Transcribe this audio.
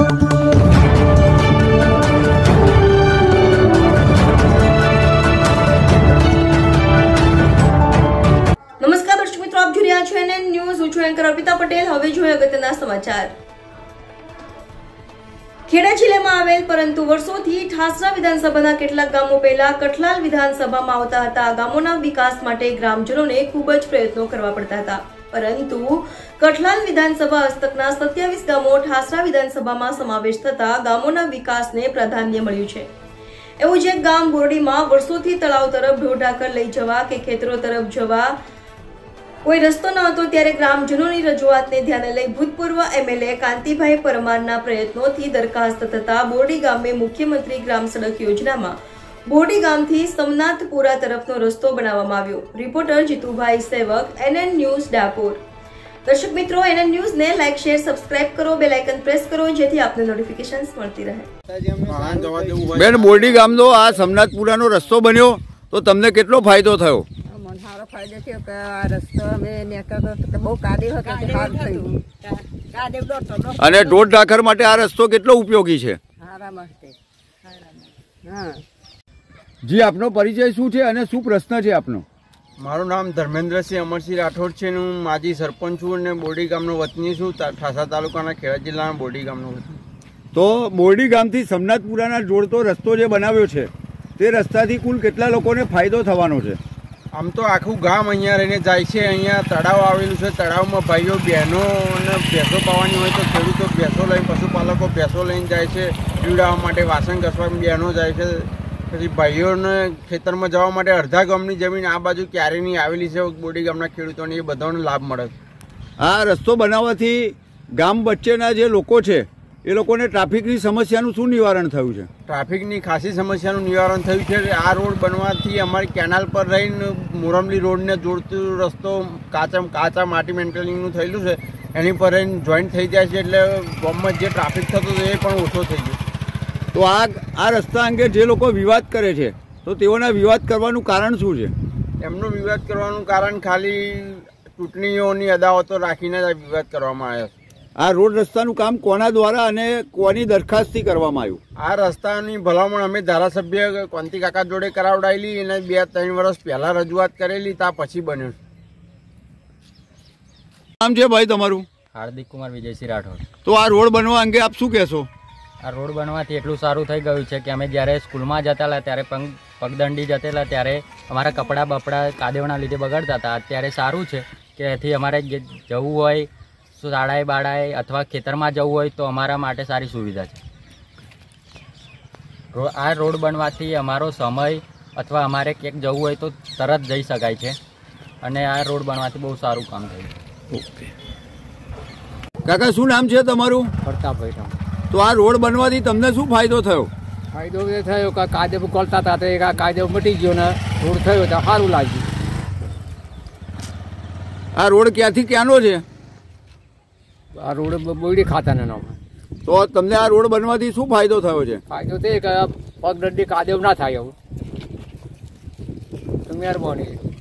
ખેડા જિલ્લામાં આવેલ પરંતુ વર્ષોથી ઠાસરા વિધાનસભાના કેટલાક ગામો પહેલા કઠલાલ વિધાનસભામાં આવતા હતા. ગામોના વિકાસ માટે ગ્રામજનોને ખૂબ જ પ્રયત્નો કરવા પડતા હતા, પરંતુ કઠલાલ વિધાનસભા હસ્તકના 27 ગામો ઠાસરા વિધાનસભામાં સમાવેશ થતા ગામોના વિકાસને પ્રાધાન્ય મળ્યું છે. એવું જ એક ગામ બોરડીમાં વર્ષોથી તળાવ તરફ ઢોરઢાકર લઈ જવા કે ખેતરો તરફ જવા કોઈ રસ્તો ન હતો, ત્યારે ગ્રામજનોની રજૂઆતને ધ્યાને લઈ ભૂતપૂર્વ એમએલએ કાંતિભાઈ પરમારના પ્રયત્નોથી દરખાસ્ત થતા બોરડી ગામે મુખ્યમંત્રી ગ્રામ સડક યોજનામાં બોરડી ગામથી સમનાથપુરા તરફનો રસ્તો બનાવવામાં આવ્યો. રિપોર્ટર જીતુભાઈ સેવક, NN ન્યૂઝ ડાકોર. દર્શક મિત્રો, NN ન્યૂઝને લાઈક, શેર, સબસ્ક્રાઇબ કરો, બેલ આઇકન પ્રેસ કરો જેથી આપને નોટિફિકેશન્સ મળતી રહે. બેન, બોરડી ગામનો આ સમનાથપુરાનો રસ્તો બન્યો તો તમને કેટલો ફાયદો થયો? સારો ફાયદો થયો કે આ રસ્તો અમે નીકળતો બહુ કાદવ હતો, સારું થયું. અને ઢોર ઢાખર માટે આ રસ્તો કેટલો ઉપયોગી છે? સારા માટે. જી, આપનો પરિચય શું છે અને શું પ્રશ્ન છે આપનો? મારું નામ ધર્મેન્દ્રસિંહ અમરસિંહ રાઠોડ છે. હું માજી સરપંચ છું અને બોરડી ગામનો વતની છું. ઠાસા તાલુકાના ખેડા જિલ્લાના બોરડી ગામનો વતની. તો બોરડી ગામથી સમનાથપુરાના જોડતો રસ્તો જે બનાવ્યો છે તે રસ્તાથી કુલ કેટલા લોકોને ફાયદો થવાનો છે? આમ તો આખું ગામ અહીંયા રહીને જાય છે. અહીંયા તળાવ આવેલું છે. તળાવમાં ભાઈઓ બહેનો અને ભેંસો પાવાની હોય તો ખેડૂતો ભેંસો લઈને, પશુપાલકો ભેંસો લઈને જાય છે પીવડાવવા માટે, વાસણ ઘસવા બહેનો જાય છે. પછી ભાઈઓને ખેતરમાં જવા માટે અડધા ગામની જમીન આ બાજુ ક્યારેની આવેલી છે બોરડી ગામના ખેડૂતોને, એ બધાને લાભ મળે છે. આ રસ્તો બનાવવાથી ગામ વચ્ચેના જે લોકો છે એ લોકોને ટ્રાફિકની સમસ્યાનું શું નિવારણ થયું છે? ટ્રાફિકની ખાસી સમસ્યાનું નિવારણ થયું છે. આ રોડ બનવાથી અમારી કેનાલ પર રહીને મોરમલી રોડને જોડતું રસ્તો કાચા માટી મેન્ટેલિંગનું થયેલું છે, એની પર રહીને જોઈન્ટ થઈ જાય છે, એટલે ગામમાં જે ટ્રાફિક થતો હતો એ પણ ઓછો થઈ ગયો. તો આ રસ્તા અંગે જે લોકો વિવાદ કરે છે તો તેઓના વિવાદ કરવાનું કારણ શું છે? એમનો વિવાદ કરવાનું કારણ ખાલી ચૂંટણીઓની અદાવતો રાખીને જ વિવાદ કરવામાં આવ્યો છે. આ રોડ રસ્તાનું કામ કોના દ્વારા અને કોની દરખાસ્તથી કરવામાં આવ્યું? આ રસ્તાની ભલામણ અમે ધારાસભ્ય કોંતી કાકા જોડે કરાવડાયેલી, એને 2-3 વર્ષ પહેલા રજૂઆત કરેલી, ત્યાં પછી બન્યું. નામ છે ભાઈ તમારું? હાર્દિક કુમાર વિજયસિંહ રાઠોડ. તો આ રોડ બનવા અંગે આપ શું કહેશો? આ રોડ બનવાથી એટલું સારું થઈ ગયું છે કે અમે જ્યારે સ્કૂલમાં જતા હતા ત્યારે પગદંડી જતેલા ત્યારે અમારા કપડાં બપડા કાદવના લીધે બગડતા હતા. અત્યારે સારું છે કે એથી અમારે જવું હોય શાળાએ બાળાએ અથવા ખેતરમાં જવું હોય તો અમારા માટે સારી સુવિધા છે. આ રોડ બનવાથી અમારો સમય અથવા અમારે ક્યાંક જવું હોય તો તરત જઈ શકાય છે અને આ રોડ બનવાથી બહુ સારું કામ થયું. ઓકે કાકા, શું નામ છે તમારું? પ્રતાપભાઈ. તો આ રોડ બનવાથી તમને શું ફાયદો થયો? ફાયદો એ થયો કે કાયદે કોલતા હતા તો કાયદો મટી ગયો ને રોડ થયો તો સારું લાગ્યું. આ રોડ ક્યાંથી ક્યાંનો છે? આ રોડ બોરડી ખાતાના નામ. તો તમને આ રોડ બનવાથી શું ફાયદો થયો છે? ફાયદો તે કે પગદંડી કાદવ ના થાય. એવું મહેરબાની.